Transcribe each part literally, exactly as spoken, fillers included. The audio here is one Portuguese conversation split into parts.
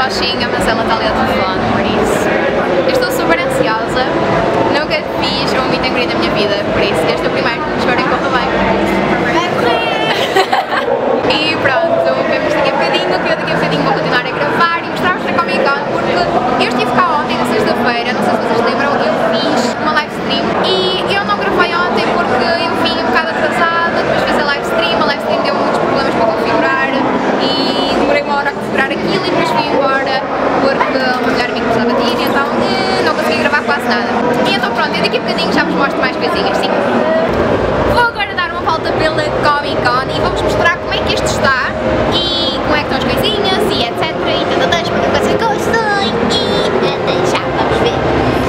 roxinha, mas ela está ali ao telefone, por isso. Eu estou super ansiosa, nunca fiz um meet and greet na minha vida, por isso este é o primeiro, espero que corra bem. Vai correr! E pronto, vemos daqui a bocadinho, que eu daqui a bocadinho vou continuar a gravar e mostrar-vos na Comic Con, porque eu estive cá ontem, na sexta-feira, não sei se vocês lembram, eu fiz uma live stream e eu não gravei ontem porque eu vim um bocado atrasada, depois fiz a live stream, a live stream deu muitos problemas para configurar e demorei uma hora a configurar aquilo e depois fui embora porque o melhor amigo precisava de ir, então não consegui gravar quase nada. E então pronto, e daqui a bocadinho já vos mostro mais coisinhas, sim. Vou agora dar uma volta pela Comic Con e vou-vos mostrar como é que isto está e como é que estão as coisinhas e etcétera. E tadadã, espero que vocês gostem e já vamos ver.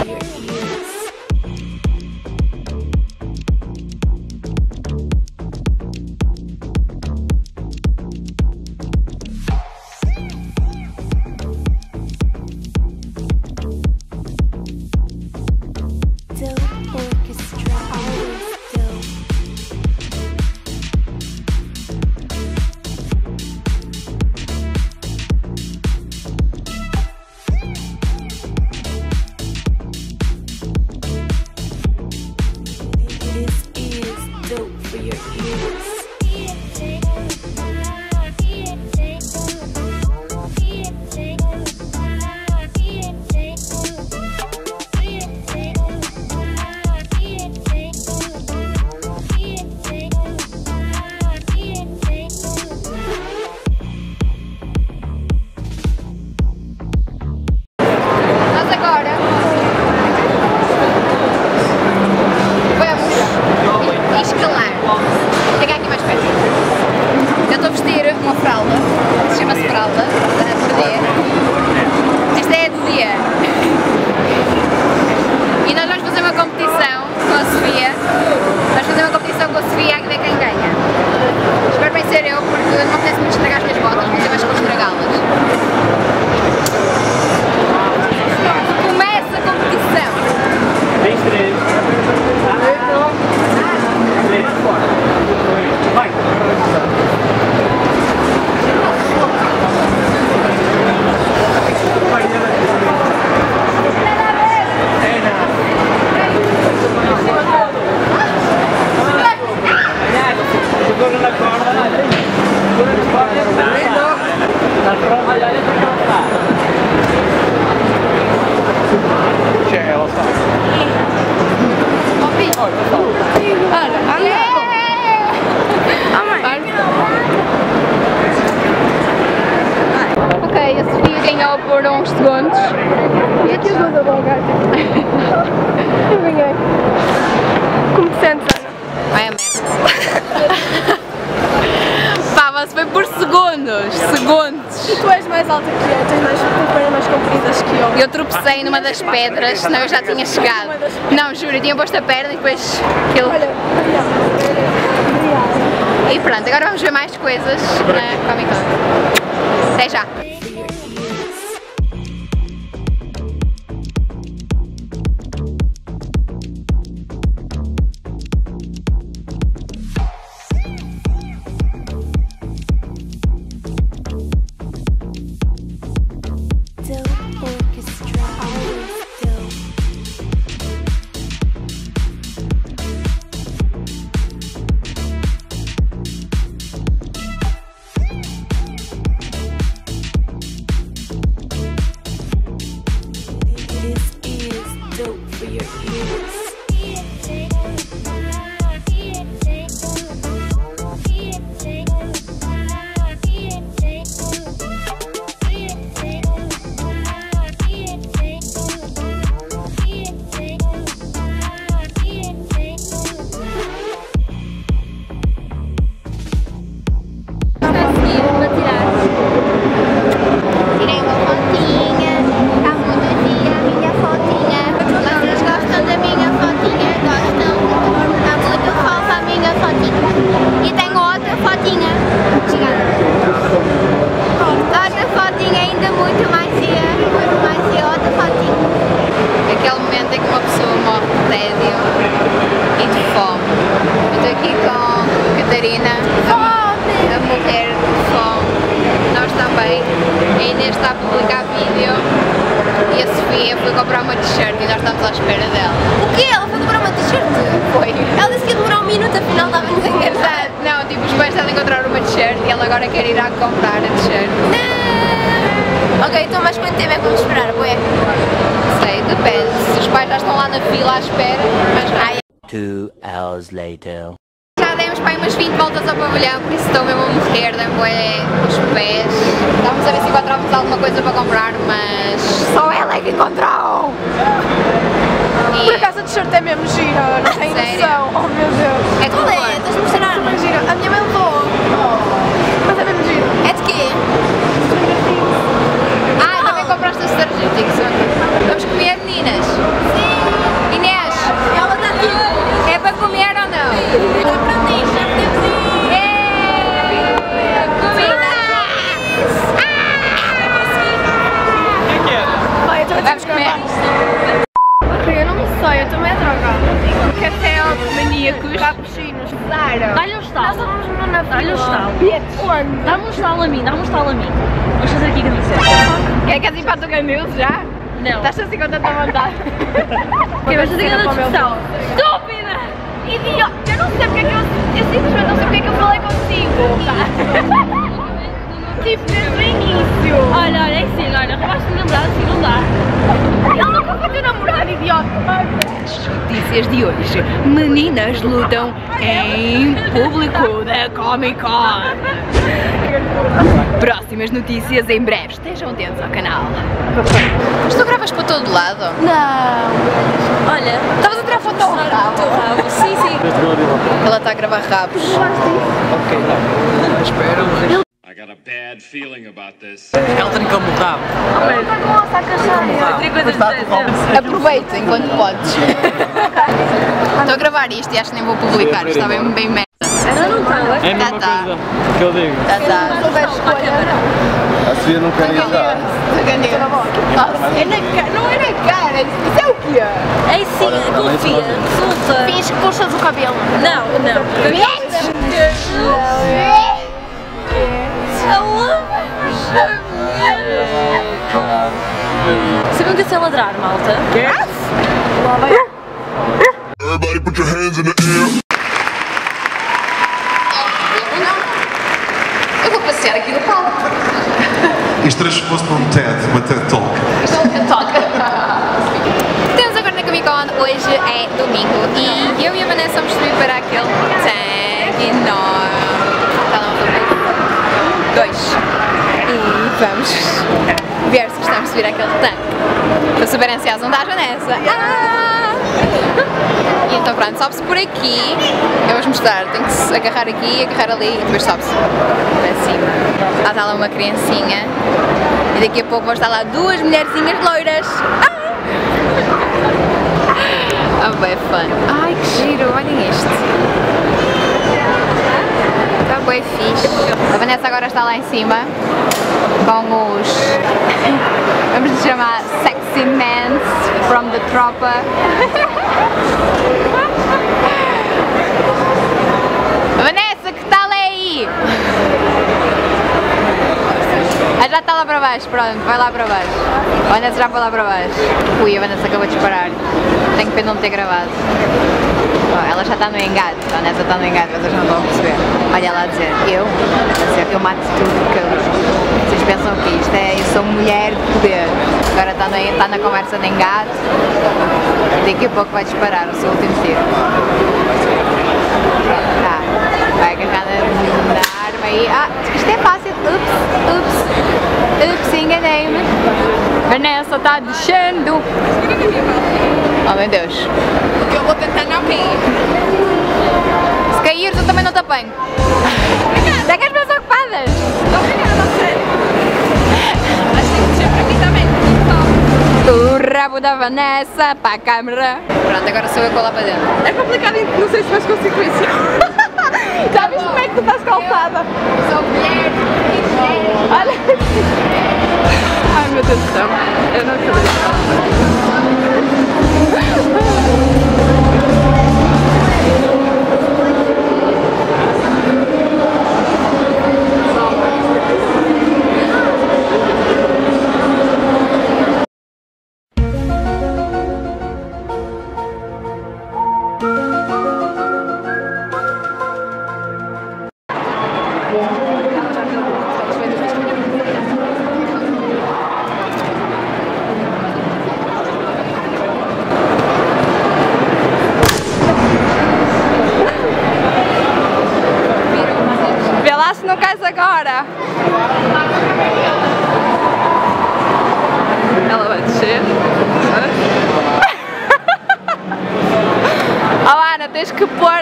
Ok, a Sofia ganhou por uns segundos. E aqui os dois a blogar. Eu ganhei. Como te sentes, Ana? Vai a merda. Pá, mas foi por segundos. Segundos. E tu és mais alta que eu, tens mais, pernas mais compridas que eu. Eu tropecei numa das pedras, senão eu já tinha chegado. Não, juro, eu tinha posto a perna e depois aquilo. Olha, e pronto, agora vamos ver mais coisas na Comic Con. Até já! encontrar uma t-shirt e ela agora quer ir a comprar a t-shirt. Ok, então mais quanto tempo é que vamos esperar, ué? Sei, depende. Se os pais já estão lá na fila à espera, mas ai. Two hours later. Já demos para aí umas vinte voltas ao pavilhão, por isso estou mesmo a morrer, dei-me os pés. Estávamos a ver se encontrávamos alguma coisa para comprar, mas só ela é que encontrou! E... Por acaso a t-shirt é mesmo gira, não tenho Sério? noção. Oh meu Deus. É de Qual cor. é? Estás a mostrar? Super gira. A minha mãe levou. Mas é mesmo gira. É de quê? Ah, também compraste a Stranger Things. Vamos comer, meninas? Sim! Inês! Ela está aqui. É para comer ou não? Já aprendi, já podemos ir. Vai, eu também Vamos comer! Eu não sei, eu também é drogada. Café maníacos. Capuchinos. Zara. Dá-lhe um estalo. Nós estávamos na fila. Dá-lhe um estalo. Onde? Dá-me um estalo a mim, dá-me um estalo a mim. Vamos fazer aqui que não sei. Quer que assim para o Camilo já? Não. Estás assim com tanta vontade? Ok, vamos fazer aqui discussão. Estúpida! Idiota! Eu não sei porque é que eu... Eu simplesmente não sei porque é que eu falei contigo. Tipo, desde o início. Olha, olha, é assim, olha, roubaste-me namorado, assim não dá. Ele nunca foi teu namorado, idiota. Notícias de hoje. Meninas lutam em público da Comic Con. Próximas notícias em breve. Estejam atentos ao canal. Mas tu gravas para todo lado? Não. Olha, Estavas a tirar foto ao rabo? rabo, sim, sim. Ela está a gravar rabos. I got a bad feeling about this. Ela tem como rabo. Outra coisa de dizer. Aproveita enquanto podes. Estou a gravar isto e acho que nem vou publicar, está bem, bem merda. Não, não está. É a mesma Tá, tá. coisa que eu digo. Tá, tá. A Sofia não quer ir já. É na cara, não é na cara, isso é o quê? É sim, confia, resulta. Finge que puxas o cabelo. Não, não. Sabiam que é ladrar, malta? Everybody put your hands in the air. Eu vou passear aqui no palco. Isto transformou-se num TED, uma TED Talk. Isto é um TED Talk. Estamos agora na Comic Con, hoje é domingo e eu e a Vanessa vamos subir para aquele tanque enorme. Está lá um dois. E vamos ver se gostamos de subir aquele tanque. Estou super ansiosa, não estás, Vanessa? Ah! E então pronto, sobe-se por aqui. Eu vou-vos mostrar, tem que se agarrar aqui, agarrar ali e depois sobe-se para cima. Lá está lá uma criancinha e daqui a pouco vão estar lá duas mulherzinhas loiras. Ah! Oh, bem fun. Ai, que giro, olhem isto. Está bem fixe. A Vanessa agora está lá em cima com os, vamos lhe chamar sexy men from the tropa. Vanessa, que tal é aí? Ah, já está lá para baixo, pronto, vai lá para baixo. A Vanessa já foi lá para baixo. Ui, a Vanessa acabou de disparar. Tenho pena de não ter gravado. Oh, ela já está no engate, a Vanessa está no engate, vocês não vão perceber. Olha ela a dizer, eu? A dizer, eu mato tudo, cabrão. Vocês pensam que isto é, eu sou mulher de poder. Agora está, no, está na conversa no engate. Daqui a pouco vai disparar o seu último tiro. Tá, vai agarrar na, na arma aí. Ah, isto é fácil. Ups, ups, ups, enganei-me. Vanessa está descendo. Oh meu Deus. Porque eu vou tentar não cair. Se caíres eu também não te apanho. Dá que as mãos ocupadas. Obrigada, sério. Mas tem que descer para aqui também. O rabo da Vanessa para a câmera. Pronto, agora sou eu que vou lá para dentro. É complicado, não sei se vais conseguir isso. Já viste como é que tu estás calçada? Sou mulher. Olha. Ai meu Deus do céu. Eu não acredito. não queres agora? Ela vai descer. Oh Ana, tens que pôr...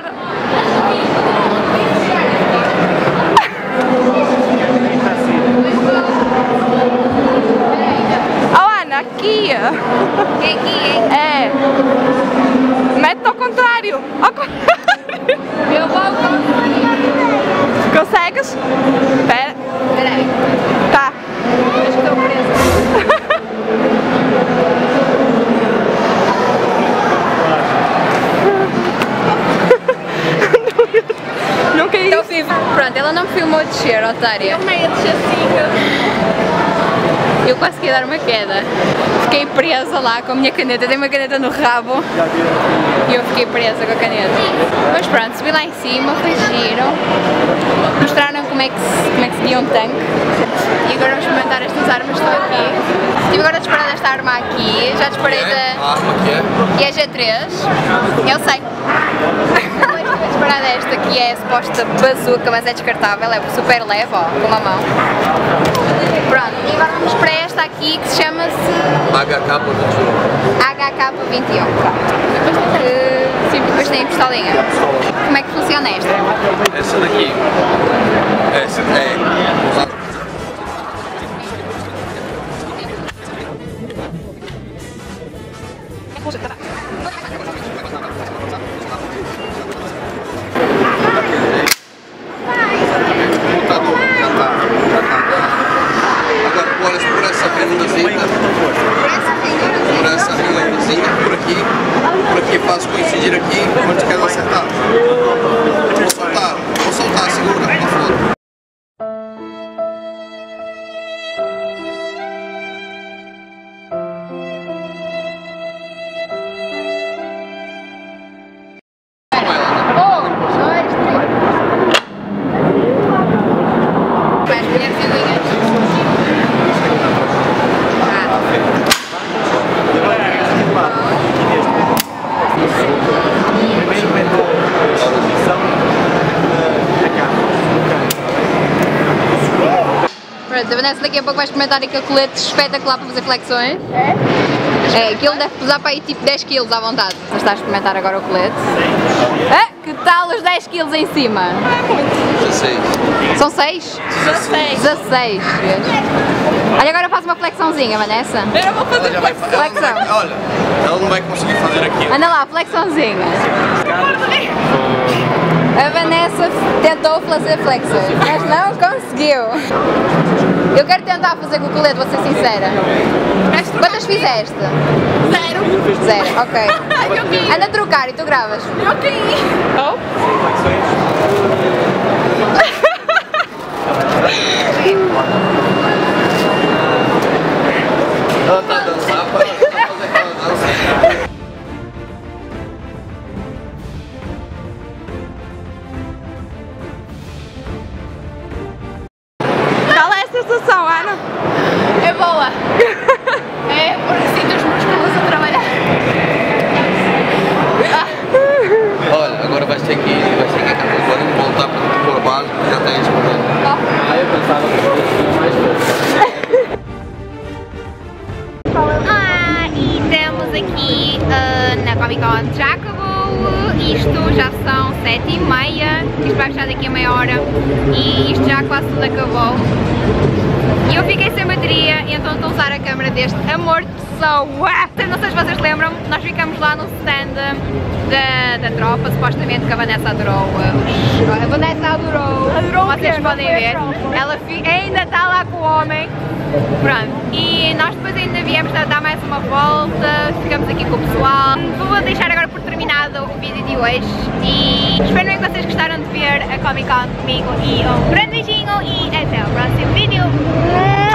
Oh Ana, aqui! É aqui, hein? É! Mete ao contrário! Ao contrário! Eu vou... Consegues? Espera! Espera aí. Tá! Acho que estou presa. Não quer Então, isso? vivo. Pronto, ela não me filmou descer, otária. Meia de chacinha. Eu consegui dar uma queda. Fiquei presa lá com a minha caneta. Tenho uma caneta no rabo. E eu fiquei presa com a caneta. Mas pronto, subi lá em cima, foi giro. Mostraram como é que se, como é que se guia um tanque. E agora vamos experimentar estas armas. Estou aqui. Estive agora a disparar desta arma aqui. Já disparei da... A arma que é? E é G três. Eu sei. Estive a disparar desta que é a suposta bazuca, mas é descartável. É super leve, ó, com uma mão. Pronto, e agora vamos para esta aqui que se chama-se H K vinte e um. H K vinte e um. Uh, sim, depois tem a pistolinha. Como é que funciona esta? Essa daqui. Essa é. Faço coincidir aqui, onde quero acertar. Vou soltar, vou soltar, segura, pra fora. A Vanessa daqui a pouco vai experimentar aquele colete espetacular para fazer flexões. É? É, aquilo deve pesar para aí tipo dez quilos à vontade. Você está a experimentar agora o colete. Ah, que tal os dez quilos em cima? dezesseis. São seis? dezesseis. dezesseis. Olha, agora faz uma flexãozinha, Vanessa. Eu não vou fazer Ela já vai, flexão. ela não vai, olha, ela não vai conseguir fazer aquilo. Anda lá, flexãozinha. A Vanessa tentou fazer flexões, mas não conseguiu. Eu quero tentar fazer com o colete, vou ser sincera. Quantas fizeste? Zero. Zero, ok. Anda a trocar e tu gravas. Eu caí. Oh. Ela tá a dançar para fazer aquela dança. Qual é a sensação, Ana? É boa. É, porque sinto os músculos a trabalhar. Olha, agora vais ter que ir, vais ter que ir agora voltar para o trabalho, porque já tens problema. Aí eu pensava que mais Ah, e estamos aqui uh, na Comic Con. Já acabou isto, já são sete e meia. Isto vai fechar daqui a meia hora e isto já quase tudo acabou. E eu fiquei sem bateria, então estou a usar a câmera deste amor de pessoa. Não sei se vocês lembram, nós ficamos lá no stand da, da tropa, supostamente que a Vanessa adorou. Uh, a Vanessa adorou, Adorou vocês o quê? podem Não foi a ver. tropa? Ela fi, ainda está lá com o homem. Pronto, e nós depois ainda viemos dar mais uma volta, ficamos aqui com o pessoal. Vou deixar agora por terminado o vídeo de hoje e espero que vocês gostaram de ver a Comic Con comigo e um grande beijinho e até o próximo vídeo.